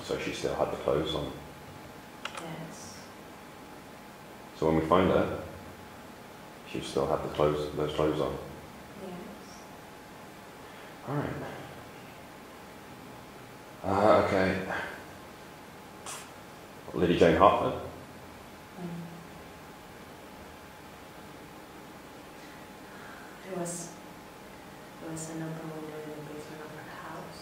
So she still had the clothes on. Yes. So when we find her, she still had those clothes on. Yes. All right. Okay. Lady Jane Hartford. There was an open window in the basement of her house.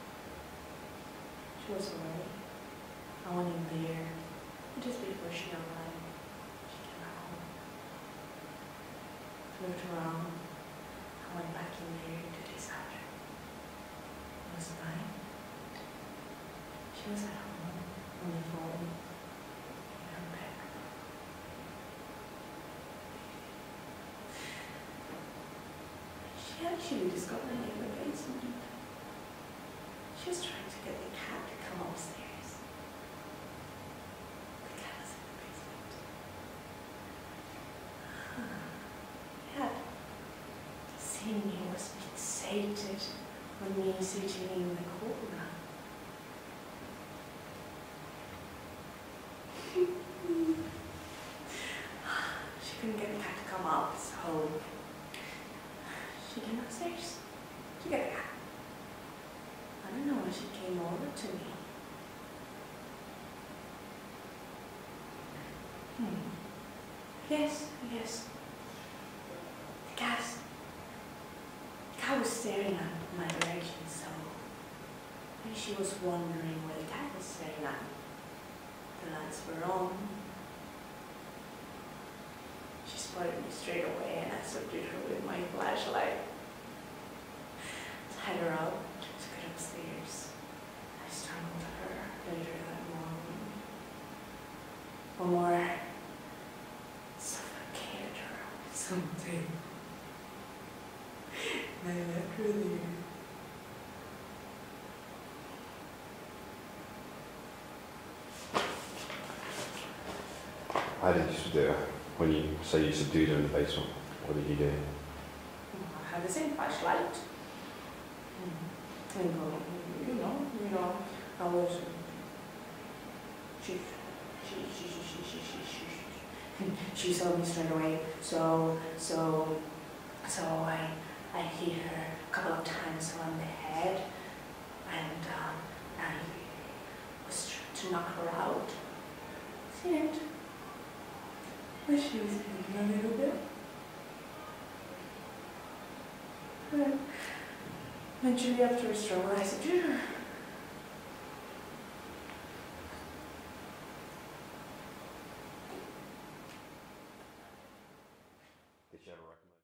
She was away. I went in there just before she arrived. She came home. Looked around. I went back in there 2 days after. It was fine. She was at home on the phone in her bed. She actually discovered me in the basement. She was trying to get the cat to come upstairs. The cat was in the basement. The cat, seeing me, was fixated on me sitting in the corner. She couldn't get the cat to come up, so she came upstairs to get the cat. I don't know when she came over to me. Yes. The cat was staring at my direction, so maybe she was wondering where the cat was staring at. The lights were on. She spotted me straight away, and I subdued her with my flashlight. Tied her up, took her upstairs. I strangled her later that morning. Or more, suffocated her with something. I left her there. How did you do it? When you say you subdued her in the basement, what did you do? I had the same flashlight. And you know, I was. She saw me straight away. So I hit her a couple of times on the head, and I was trying to knock her out. See it? But she was thinking a little bit. But eventually, after a struggle, I subdued her. Did you ever recommend?